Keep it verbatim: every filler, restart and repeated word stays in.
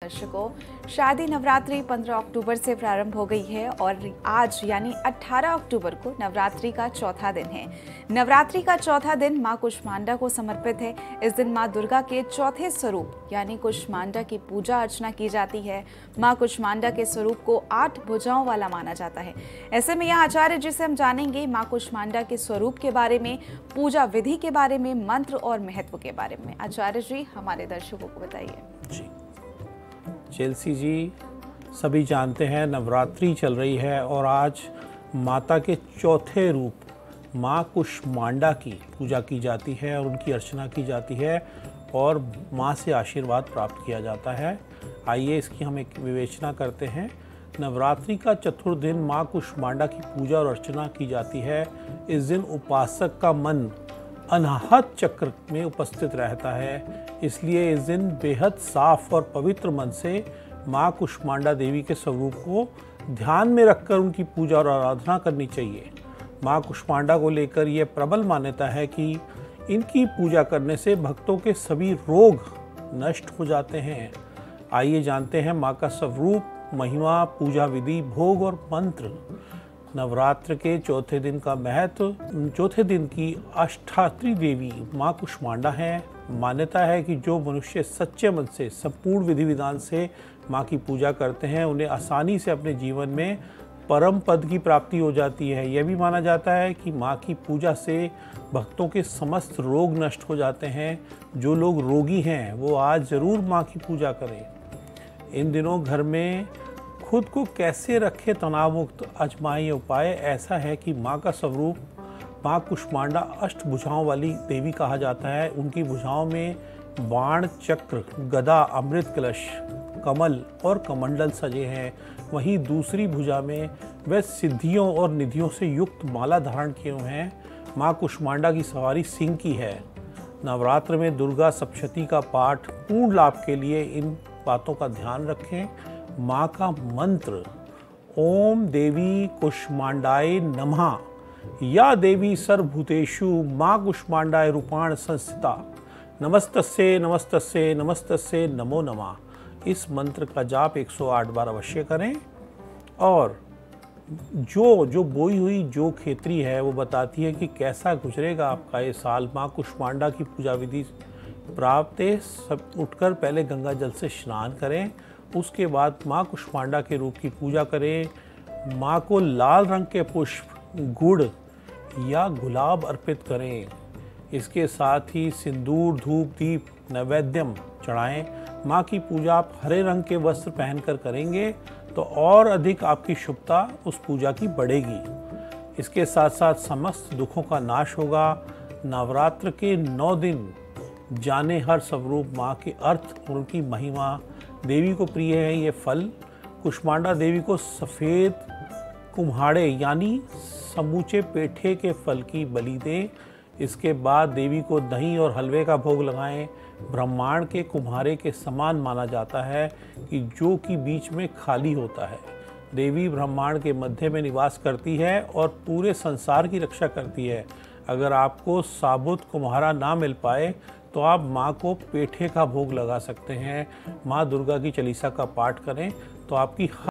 दर्शकों, शादी नवरात्रि पंद्रह अक्टूबर से प्रारंभ हो गई है और आज यानी अठारह अक्टूबर को नवरात्रि का चौथा दिन है। नवरात्रि का चौथा दिन मां कुष्मांडा को समर्पित है। इस दिन मां दुर्गा के चौथे स्वरूप यानी कुष्मांडा की पूजा अर्चना की जाती है। मां कुष्मांडा के स्वरूप को आठ भुजाओं वाला माना जाता है। ऐसे में यहाँ आचार्य जी से हम जानेंगे मां कुष्मांडा के स्वरूप के बारे में, पूजा विधि के बारे में, मंत्र और महत्व के बारे में। आचार्य जी हमारे दर्शकों को बताइए। जी चेल्सी जी, सभी जानते हैं नवरात्रि चल रही है और आज माता के चौथे रूप माँ कुष्मांडा की पूजा की जाती है और उनकी अर्चना की जाती है और माँ से आशीर्वाद प्राप्त किया जाता है। आइए इसकी हम एक विवेचना करते हैं। नवरात्रि का चतुर्थ दिन माँ कुष्मांडा की पूजा और अर्चना की जाती है। इस दिन उपासक का मन अनाहत चक्र में उपस्थित रहता है, इसलिए इस दिन बेहद साफ और पवित्र मन से माँ कुष्मांडा देवी के स्वरूप को ध्यान में रखकर उनकी पूजा और आराधना करनी चाहिए। माँ कुष्मांडा को लेकर यह प्रबल मान्यता है कि इनकी पूजा करने से भक्तों के सभी रोग नष्ट हो जाते हैं। आइए जानते हैं माँ का स्वरूप, महिमा, पूजा विधि, भोग और मंत्र। नवरात्र के चौथे दिन का महत्व। चौथे दिन की अष्टधात्री देवी माँ कुष्मांडा है। मान्यता है कि जो मनुष्य सच्चे मन से संपूर्ण विधि विधान से माँ की पूजा करते हैं उन्हें आसानी से अपने जीवन में परम पद की प्राप्ति हो जाती है। यह भी माना जाता है कि माँ की पूजा से भक्तों के समस्त रोग नष्ट हो जाते हैं। जो लोग रोगी हैं वो आज ज़रूर माँ की पूजा करें। इन दिनों घर में खुद को कैसे रखें तनाव मुक्त, आजमाइए उपाय ऐसा है कि माँ का स्वरूप माँ कुष्मांडा अष्ट भुजाओं वाली देवी कहा जाता है। उनकी भुजाओं में बाण, चक्र, गदा, अमृत कलश, कमल और कमंडल सजे हैं। वहीं दूसरी भुजा में वह सिद्धियों और निधियों से युक्त माला धारण किए हुए हैं। माँ कुष्मांडा की सवारी सिंह की है। नवरात्र में दुर्गा सप्तशती का पाठ पूर्ण लाभ के लिए इन बातों का ध्यान रखें। माँ का मंत्र ओम देवी कुष्मांडाय नमः, या देवी सर्वभूतेषु माँ कुष्मांडाय रूपाण संस्थिता, नमस्तस्ये नमस्तस्ये नमस्तस्ये नमो नमः। इस मंत्र का जाप एक सौ आठ बार अवश्य करें। और जो जो बोई हुई जो खेती है वो बताती है कि कैसा गुजरेगा आपका ये साल। माँ कुष्मांडा की पूजा विधि प्राप्त है। सब उठकर पहले गंगा जल से स्नान करें, उसके बाद माँ कुष्मांडा के रूप की पूजा करें। माँ को लाल रंग के पुष्प, गुड़ या गुलाब अर्पित करें। इसके साथ ही सिंदूर, धूप, दीप, नैवेद्यम चढ़ाएं। माँ की पूजा आप हरे रंग के वस्त्र पहनकर करेंगे तो और अधिक आपकी शुभता उस पूजा की बढ़ेगी। इसके साथ साथ समस्त दुखों का नाश होगा। नवरात्र के नौ दिन जाने हर स्वरूप माँ के अर्थ और उनकी महिमा। देवी को प्रिय है ये फल। कुष्मांडा देवी को सफ़ेद कुम्हाड़े यानी समूचे पेठे के फल की बलि दें। इसके बाद देवी को दही और हलवे का भोग लगाएं। ब्रह्मांड के कुम्हारे के समान माना जाता है कि जो कि बीच में खाली होता है। देवी ब्रह्मांड के मध्य में निवास करती है और पूरे संसार की रक्षा करती है। अगर आपको साबुत कुम्हारा ना मिल पाए तो आप माँ को पेठे का भोग लगा सकते हैं। माँ दुर्गा की चालीसा का पाठ करें तो आपकी